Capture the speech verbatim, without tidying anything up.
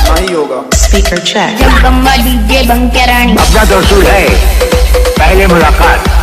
नहीं होगा। Speaker check. Jagdamba DJ बंके रानी। अपना तो असूल है, पहले मुलाकात